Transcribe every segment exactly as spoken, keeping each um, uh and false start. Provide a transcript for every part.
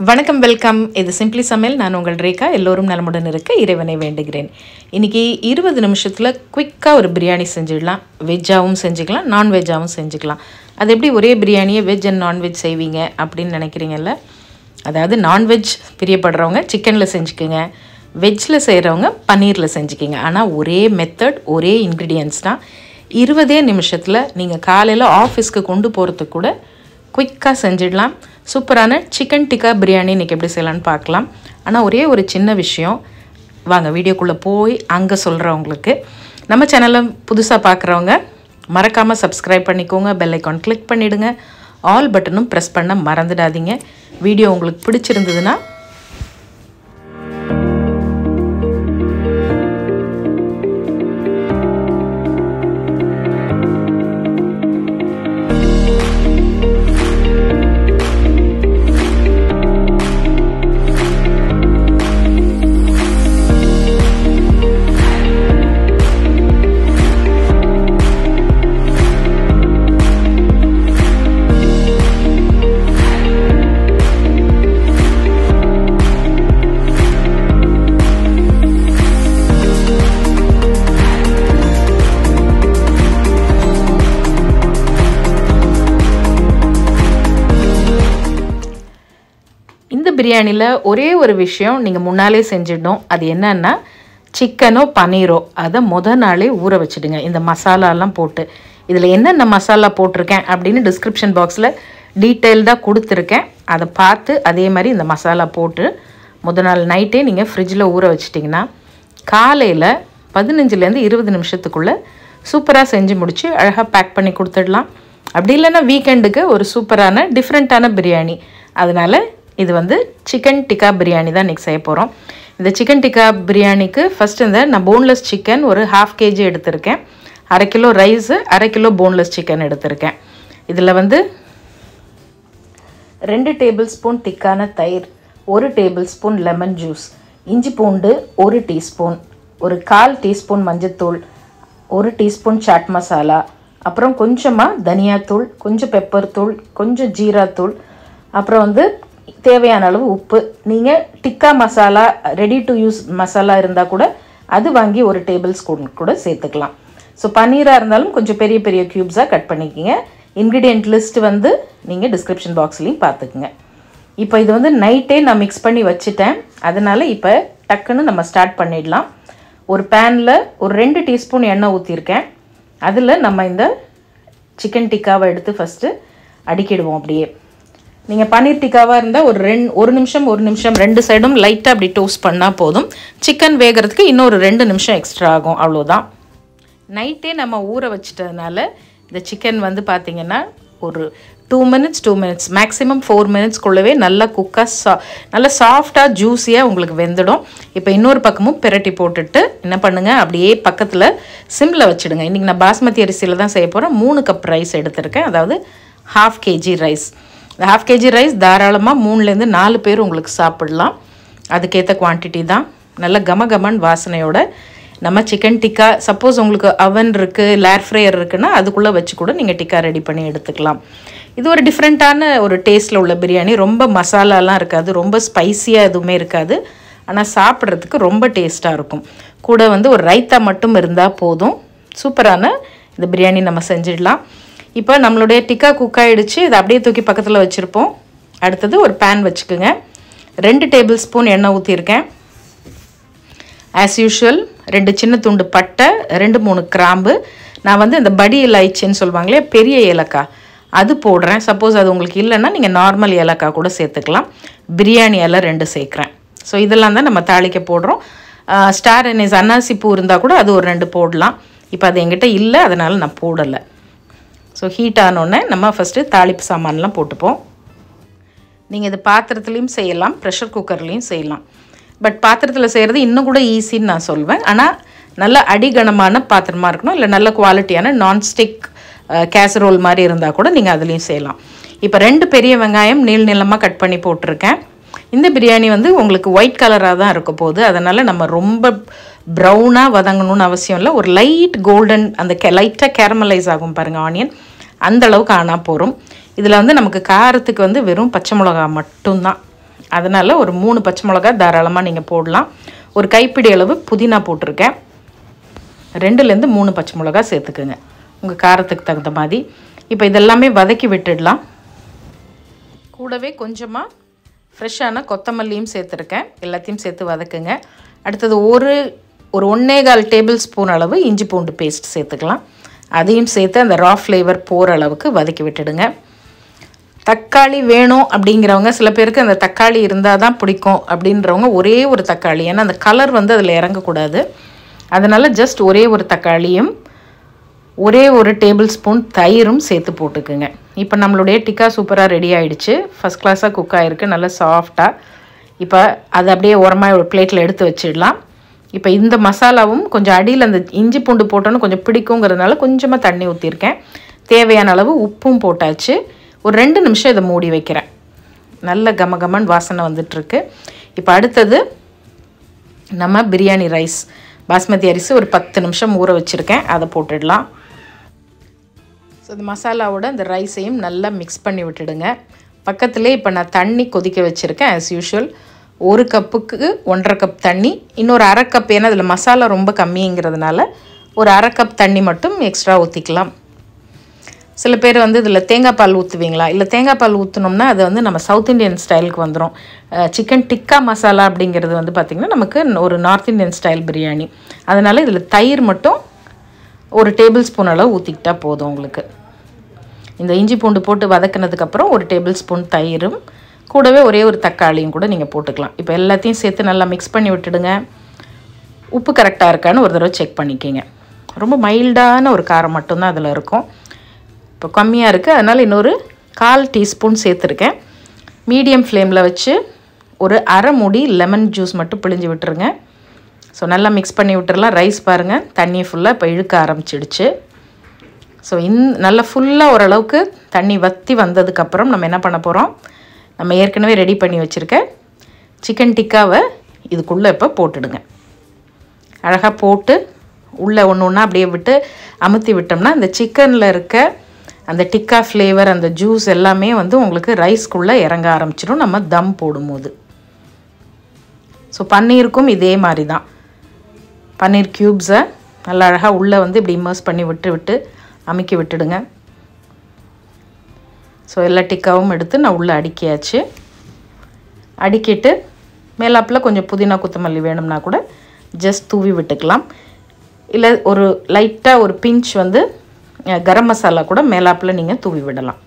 வணக்கம் வெல்கம் இது சிம்பிளி சமையல் நான் உங்கள் ரேகா எல்லோரும் நலமுடன் இருக்க இறைவனை வேண்டுகிறேன். இன்னைக்கு இருபது நிமிஷத்துல குயிக்கா ஒரு பிரியாணி செஞ்சிடலாம். வெஜ்ஜாவும் செஞ்சுக்கலாம், நான் வெஜ்ஜாவும் செஞ்சுக்கலாம். அது எப்படி ஒரே பிரியாணியை வெஜ் அண்ட் நான்வெஜ் செய்வீங்க அப்படின்னு நினைக்கிறீங்கல்ல? அதாவது நான்வெஜ் பிரியப்படுறவங்க சிக்கனில் செஞ்சுக்குங்க, வெஜ்ஜில் செய்கிறவங்க பன்னீரில் செஞ்சுக்கிங்க. ஆனால் ஒரே மெத்தட் ஒரே இன்க்ரீடியன்ஸ் தான். இருபதே நிமிஷத்தில் நீங்கள் காலையில் ஆஃபீஸ்க்கு கொண்டு போகிறதுக்கு கூட குயிக்காக செஞ்சிடலாம். சூப்பரான சிக்கன் டிக்கா பிரியாணி இன்றைக்கி எப்படி செய்யலான்னு பார்க்கலாம். ஆனால் ஒரே ஒரு சின்ன விஷயம், வாங்க வீடியோக்குள்ளே போய் அங்கே சொல்கிறவங்களுக்கு. நம்ம சேனலை புதுசாக பார்க்குறவங்க மறக்காமல் சப்ஸ்கிரைப் பண்ணிக்கோங்க, பெல் ஐக்கான் கிளிக் பண்ணிவிடுங்க, ஆல் பட்டனும் ப்ரெஸ் பண்ண மறந்துடாதீங்க. வீடியோ உங்களுக்கு பிடிச்சிருந்ததுன்னா பிரியாணியில் ஒரே ஒரு விஷயம் நீங்கள் முன்னாலே செஞ்சிடணும். அது என்னன்னா சிக்கனோ பன்னீரோ அதை முத நாளே ஊற வச்சுடுங்க. இந்த மசாலாலாம் போட்டு இதில் என்னென்ன மசாலா போட்டிருக்கேன் அப்படின்னு டிஸ்கிரிப்ஷன் பாக்ஸில் டீட்டெயில்டாக கொடுத்துருக்கேன். அதை பார்த்து அதே மாதிரி இந்த மசாலா போட்டு முத நாள் நைட்டே நீங்கள் ஃப்ரிட்ஜில் ஊற வச்சிட்டிங்கன்னா காலையில் பதினஞ்சுலேருந்து இருபது நிமிஷத்துக்குள்ளே சூப்பராக செஞ்சு முடித்து அழகாக பேக் பண்ணி கொடுத்துடலாம். அப்படி இல்லைன்னா வீக்கெண்டுக்கு ஒரு சூப்பரான டிஃப்ரெண்ட்டான பிரியாணி. அதனால் இது வந்து சிக்கன் டிக்கா பிரியாணி தான் இன்றைக்கி செய்ய போகிறோம். இந்த சிக்கன் டிக்கா பிரியாணிக்கு ஃபஸ்ட்டு இந்த நான் போன்லெஸ் சிக்கன் ஒரு ஹாஃப் கேஜி எடுத்திருக்கேன். அரை கிலோ ரைஸு, அரை கிலோ போன்லெஸ் சிக்கன் எடுத்திருக்கேன். இதில் வந்து ரெண்டு டேபிள் ஸ்பூன் திக்கான தயிர், ஒரு டேபிள் ஸ்பூன் லெமன் ஜூஸ், இஞ்சி பூண்டு ஒரு டீஸ்பூன், ஒரு கால் டீஸ்பூன் மஞ்சத்தூள், ஒரு டீஸ்பூன் சாட் மசாலா, அப்புறம் கொஞ்சமாக தனியாத்தூள், கொஞ்சம் பெப்பர் தூள், கொஞ்சம் ஜீரா தூள், அப்புறம் வந்து தேவையான அளவு உப்பு. நீங்கள் tikka masala ready to use masala இருந்தால் கூட அது வாங்கி ஒரு டேபிள் ஸ்பூன் கூட சேர்த்துக்கலாம். ஸோ பன்னீராக இருந்தாலும் கொஞ்சம் பெரிய பெரிய க்யூப்ஸாக கட் பண்ணிக்கிங்க. இன்க்ரீடியன்ட் லிஸ்ட் வந்து நீங்கள் டிஸ்கிரிப்ஷன் பாக்ஸ்லேயும் பார்த்துக்குங்க. இப்போ இது வந்து நைட்டே நான் மிக்ஸ் பண்ணி வச்சுட்டேன். அதனால் இப்போ டக்குன்னு நம்ம ஸ்டார்ட் பண்ணிடலாம். ஒரு பேனில் ஒரு ரெண்டு டீஸ்பூன் எண்ணெய் ஊற்றிருக்கேன். அதில் நம்ம இந்த சிக்கன் டிக்காவை எடுத்து ஃபஸ்ட்டு அடிக்கிடுவோம். அப்படியே நீங்கள் பன்னீர் டிக்காவாக இருந்தால் ஒரு ரெண்டு ஒரு நிமிஷம் ஒரு நிமிஷம் ரெண்டு சைடும் லைட்டாக அப்படி டோஸ்ட் பண்ணால் போதும். சிக்கன் வேகிறதுக்கு இன்னொரு ரெண்டு நிமிஷம் எக்ஸ்ட்ரா ஆகும், அவ்வளோதான். நைட்டே நம்ம ஊற வச்சிட்டதுனால இந்த சிக்கன் வந்து பார்த்திங்கன்னா ஒரு two minutes two minutes maximum four மினிட்ஸ்க்குள்ளவே நல்லா குக்காக சா நல்லா சாஃப்டாக ஜூஸியாக உங்களுக்கு வெந்துடும். இப்போ இன்னொரு பக்கமும் பிரட்டி போட்டுட்டு என்ன பண்ணுங்கள், அப்படியே பக்கத்தில் சிம்மில் வச்சுடுங்க. இன்றைக்கி நான் பாஸ்மதி அரிசியில் தான் செய்ய போகிறேன். மூணு கப் ரைஸ் எடுத்திருக்கேன், அதாவது ஹாஃப் கேஜி ரைஸ். இந்த ஹாஃப் கேஜி ரைஸ் தாராளமாக மூணுலேருந்து நாலு பேர் உங்களுக்கு சாப்பிடலாம். அதுக்கேற்ற குவான்டிட்டி தான். நல்ல கம கமன் வாசனையோட நம்ம சிக்கன் டிக்கா, சப்போஸ் உங்களுக்கு அவன் இருக்குது, லேர் ஃப்ரையர் இருக்குன்னா அதுக்குள்ளே வச்சு கூட நீங்கள் டிக்கா ரெடி பண்ணி எடுத்துக்கலாம். இது ஒரு டிஃப்ரெண்ட்டான ஒரு டேஸ்ட்டில் உள்ள பிரியாணி. ரொம்ப மசாலாலாம் இருக்காது, ரொம்ப ஸ்பைஸியாக எதுவுமே இருக்காது. ஆனால் சாப்பிட்றதுக்கு ரொம்ப டேஸ்ட்டாக இருக்கும். கூட வந்து ஒரு ரைத்தா மட்டும் இருந்தால் போதும். சூப்பரான இந்த பிரியாணி நம்ம செஞ்சிடலாம். இப்போ நம்மளுடைய டிக்கா குக் ஆகிடுச்சு. இதை அப்படியே தூக்கி பக்கத்தில் வச்சுருப்போம். அடுத்தது ஒரு பேன் வச்சுக்கோங்க. ரெண்டு டேபிள் ஸ்பூன் எண்ணெய் ஊற்றிருக்கேன். ஆஸ் யூஷுவல் ரெண்டு சின்ன துண்டு பட்டை, ரெண்டு மூணு கிராம்பு. நான் வந்து இந்த படி இலாய்ச்சின்னு சொல்லுவாங்களே பெரிய ஏலக்காய், அது போடுறேன். சப்போஸ் அது உங்களுக்கு இல்லைன்னா நீங்கள் நார்மல் ஏலக்காய் கூட சேர்த்துக்கலாம். பிரியாணி எல்லாம் ரெண்டு சேர்க்குறேன். ஸோ இதெல்லாம் தான் நம்ம தாளிக்க போடுறோம். ஸ்டார் அனீஸ் அன்னாசி பூ இருந்தால் கூட அது ஒரு ரெண்டு போடலாம். இப்போ அது என்கிட்ட இல்லை, அதனால் நான் போடலை. ஸோ ஹீட் ஆனோடனே நம்ம ஃபஸ்ட்டு தாளிப்பு சாமான்லாம் போட்டுப்போம். நீங்கள் இது பாத்திரத்துலேயும் செய்யலாம், ப்ரெஷர் குக்கர்லேயும் செய்யலாம். பட் பாத்திரத்தில் செய்கிறது இன்னும் கூட ஈஸின்னு நான் சொல்வேன். ஆனால் நல்ல அடிகனமான பாத்திரமாக இருக்கணும், இல்லை நல்ல குவாலிட்டியான நான்ஸ்டிக் கேசரோல் மாதிரி இருந்தால் கூட நீங்கள் அதுலேயும் செய்யலாம். இப்போ ரெண்டு பெரிய வெங்காயம் நீள் நீளமாக கட் பண்ணி போட்டிருக்கேன். இந்த பிரியாணி வந்து உங்களுக்கு ஒயிட் கலராக தான் இருக்க போகுது. அதனால் நம்ம ரொம்ப ப்ரௌனாக வதங்கணும்னு அவசியம் இல்லை. ஒரு லைட் கோல்டன் அந்த கே லைட்டாக கேரமலைஸ் ஆகும் பாருங்கள் ஆனியன், அந்த அளவுக்கு ஆனால் போகிறோம். இதில் வந்து நமக்கு காரத்துக்கு வந்து வெறும் பச்சை மிளகா மட்டும்தான். அதனால் ஒரு மூணு பச்சை மிளகா தாராளமாக நீங்கள் போடலாம். ஒரு கைப்பிடி அளவு புதினா போட்டிருக்கேன். ரெண்டுலேருந்து மூணு பச்சை மிளகா சேர்த்துக்குங்க உங்கள் காரத்துக்கு தகுந்த மாதிரி. இப்போ இதெல்லாமே வதக்கி விட்டுடலாம். கூடவே கொஞ்சமாக ஃப்ரெஷ்ஷான கொத்தமல்லியும் சேர்த்துருக்கேன். எல்லாத்தையும் சேர்த்து வதக்குங்க. அடுத்தது ஒரு ஒரு ஒன்றே கால் டேபிள் ஸ்பூன் அளவு இஞ்சி பூண்டு பேஸ்ட் சேர்த்துக்கலாம். அதையும் சேர்த்து அந்த ரா ஃப்ளேவர் போகிற அளவுக்கு வதக்கி விட்டுடுங்க. தக்காளி வேணும் அப்படிங்கிறவங்க, சில பேருக்கு அந்த தக்காளி இருந்தால் தான் பிடிக்கும் அப்படின்றவங்க ஒரே ஒரு தக்காளி, ஏன்னா அந்த கலர் வந்து அதில் இறங்கக்கூடாது, அதனால் ஜஸ்ட் ஒரே ஒரு தக்காளியும் ஒரே ஒரு டேபிள் ஸ்பூன் தயிரும் சேர்த்து போட்டுக்குங்க. இப்போ நம்மளுடைய டிக்கா சூப்பராக ரெடி ஆகிடுச்சு. ஃபஸ்ட் கிளாஸாக குக் ஆகிருக்கு, நல்லா சாஃப்டாக. இப்போ அதை அப்படியே ஓரமாக ஒரு பிளேட்டில் எடுத்து வச்சிடலாம். இப்போ இந்த மசாலாவும் கொஞ்சம் அடியில் அந்த இஞ்சி பூண்டு போட்டோன்னு கொஞ்சம் பிடிக்குங்கிறதுனால கொஞ்சமாக தண்ணி ஊற்றிருக்கேன். தேவையான அளவு உப்பும் போட்டாச்சு. ஒரு ரெண்டு நிமிஷம் இதை மூடி வைக்கிறேன். நல்ல கமகமன் வாசனை வந்துட்டுருக்கு. இப்போ அடுத்தது நம்ம பிரியாணி ரைஸ், பாஸ்மதி அரிசி ஒரு பத்து நிமிஷம் ஊற வச்சுருக்கேன், அதை போட்டுடலாம். ஸோ இந்த மசாலாவோட இந்த ரைஸையும் நல்லா மிக்ஸ் பண்ணி விட்டுடுங்க. பக்கத்துலேயே இப்போ நான் தண்ணி கொதிக்க வச்சுருக்கேன். ஆஸ் யூஷுவல் ஒரு கப்புக்கு ஒன்றரை கப் தண்ணி, இன்னொரு அரை கப், ஏன்னா அதில் மசாலா ரொம்ப கம்மிங்கிறதுனால ஒரு அரை கப் தண்ணி மட்டும் எக்ஸ்ட்ரா ஊற்றிக்கலாம். சில பேர் வந்து இதில் தேங்காய் பால் ஊற்றுவீங்களா? இல்லை, தேங்காய் பால் ஊற்றினோம்னா அது வந்து நம்ம சவுத் இண்டியன் ஸ்டைலுக்கு வந்துடும். சிக்கன் டிக்கா மசாலா அப்படிங்கிறது வந்து பார்த்திங்கன்னா நமக்கு ஒரு நார்த் இண்டியன் ஸ்டைல் பிரியாணி. அதனால் இதில் தயிர் மட்டும் ஒரு டேபிள் ஸ்பூன் அளவு ஊற்றிக்கிட்டா போதும் உங்களுக்கு. இந்த இஞ்சி பூண்டு போட்டு வதக்கினதுக்கப்புறம் ஒரு டேபிள் ஸ்பூன் தயிரும் கூடவே ஒரே ஒரு தக்காளியும் கூட நீங்கள் போட்டுக்கலாம். இப்போ எல்லாத்தையும் சேர்த்து நல்லா மிக்ஸ் பண்ணி விட்டுடுங்க. உப்பு கரெக்டாக இருக்கான்னு ஒரு தடவை செக் பண்ணிக்கிங்க. ரொம்ப மைல்டான ஒரு காரம் மட்டும்தான் அதில் இருக்கும். இப்போ கம்மியாக இருக்குது, அதனால் இன்னொரு கால் டீஸ்பூன் சேர்த்துருக்கேன். மீடியம் ஃப்ளேமில் வச்சு ஒரு அரை மூடி லெமன் ஜூஸ் மட்டும் பிழிஞ்சு விட்டுருங்க. ஸோ நல்லா மிக்ஸ் பண்ணி விட்டுறலாம். ரைஸ் பாருங்கள் தண்ணி ஃபுல்லாக இப்போ இழுக்க ஆரம்பிச்சிடுச்சு. ஸோ இந் நல்லா ஃபுல்லாக ஓரளவுக்கு தண்ணி வற்றி வந்ததுக்கப்புறம் நம்ம என்ன பண்ண போகிறோம், நம்ம ஏற்கனவே ரெடி பண்ணி வச்சுருக்க சிக்கன் டிக்காவை இதுக்குள்ளே இப்போ போட்டுடுங்க. அழகாக போட்டு உள்ளே ஒன்று ஒன்றா அப்படியே விட்டு அமுத்தி விட்டோம்னா அந்த சிக்கனில் இருக்க அந்த டிக்கா ஃப்ளேவர், அந்த ஜூஸ் எல்லாமே வந்து உங்களுக்கு ரைஸ்க்குள்ளே இறங்க ஆரம்பிச்சிடும் நம்ம தம் போடும்போது. ஸோ பன்னீருக்கும் இதே மாதிரி தான். பன்னீர் க்யூப்ஸை நல்லா அழகாக உள்ளே வந்து இப்படி இமர்ஸ் பண்ணி விட்டு விட்டு அமுக்கி விட்டுடுங்க. ஸோ எல்லா டிக்காவும் எடுத்து நான் உள்ளே அடுக்கியாச்சு. அடுக்கிட்டு மேலாப்பில் கொஞ்சம் புதினா கொத்தமல்லி வேணும்னா கூட ஜஸ்ட் தூவி விட்டுக்கலாம். இல்லை ஒரு லைட்டாக ஒரு பிஞ்ச் வந்து கரம் மசாலா கூட மேலாப்பில் நீங்கள் தூவி விடலாம்.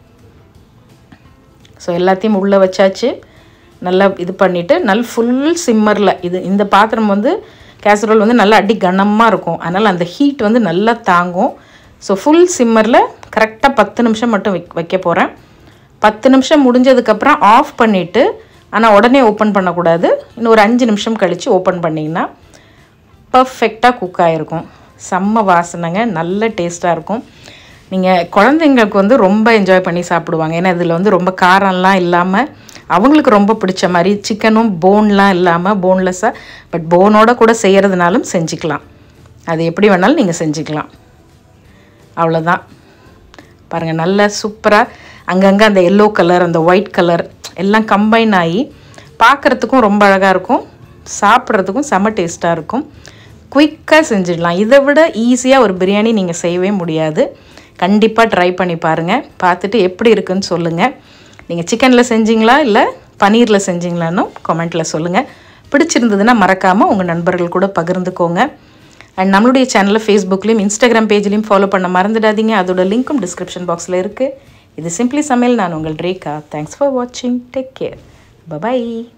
ஸோ எல்லாத்தையும் உள்ளே வச்சாச்சு. நல்லா இது பண்ணிவிட்டு நல்ல ஃபுல் சிம்மரில், இது இந்த பாத்திரம் வந்து கேசரோல் வந்து நல்லா அடி கனமாக இருக்கும், அதனால் அந்த ஹீட் வந்து நல்லா தாங்கும். ஸோ ஃபுல் சிம்மரில் கரெக்டாக பத்து நிமிஷம் மட்டும் வைக் வைக்க போகிறேன். பத்து நிமிஷம் முடிஞ்சதுக்கப்புறம் ஆஃப் பண்ணிவிட்டு, ஆனால் உடனே ஓப்பன் பண்ணக்கூடாது, இன்னும் ஒரு அஞ்சு நிமிஷம் கழித்து ஓப்பன் பண்ணிங்கன்னா பர்ஃபெக்டாக குக் ஆகிருக்கும். செம்ம வாசனைங்க, நல்ல டேஸ்ட்டாக இருக்கும். நீங்கள் குழந்தைங்களுக்கு வந்து ரொம்ப என்ஜாய் பண்ணி சாப்பிடுவாங்க. ஏன்னா இதில் வந்து ரொம்ப காரம்லாம் இல்லாமல் அவங்களுக்கு ரொம்ப பிடிச்ச மாதிரி, சிக்கனும் போன்லாம் இல்லாமல் போன்லெஸ்ஸாக, பட் போனோட கூட செய்கிறதுனாலும் செஞ்சுக்கலாம். அது எப்படி வேணாலும் நீங்கள் செஞ்சுக்கலாம். அவ்வளோதான். பாருங்கள் நல்லா சூப்பராக அங்கங்கே அந்த எல்லோ கலர், அந்த ஒயிட் கலர் எல்லாம் கம்பைன் ஆகி பார்க்குறதுக்கும் ரொம்ப அழகாக இருக்கும், சாப்பிட்றதுக்கும் செம்ம டேஸ்ட்டாக இருக்கும். குயிக்காக செஞ்சிடலாம். இதை விட ஈஸியாக ஒரு பிரியாணி நீங்கள் செய்யவே முடியாது. கண்டிப்பாக ட்ரை பண்ணி பாருங்கள். பார்த்துட்டு எப்படி இருக்குன்னு சொல்லுங்கள். நீங்கள் சிக்கனில் செஞ்சிங்களா இல்லை பன்னீரில் செஞ்சிங்களான்னு கமெண்ட்டில் சொல்லுங்கள். பிடிச்சிருந்ததுன்னா மறக்காமல் உங்கள் நண்பர்கள் கூட பகிர்ந்துக்கோங்க. அண்ட் நம்மளுடைய சேனலை ஃபேஸ்புக்லேயும் இன்ஸ்டாகிராம் பேஜ்லேயும் ஃபாலோ பண்ண மறந்துடாதீங்க. அதோட லிங்க்கும் டிஸ்கிரிப்ஷன் பாக்ஸில் இருக்குது. இது சிம்பிளி சமையல். நான் உங்கள் ரேகா. தேங்க்ஸ் ஃபார் வாட்சிங். Take care. பபாய்.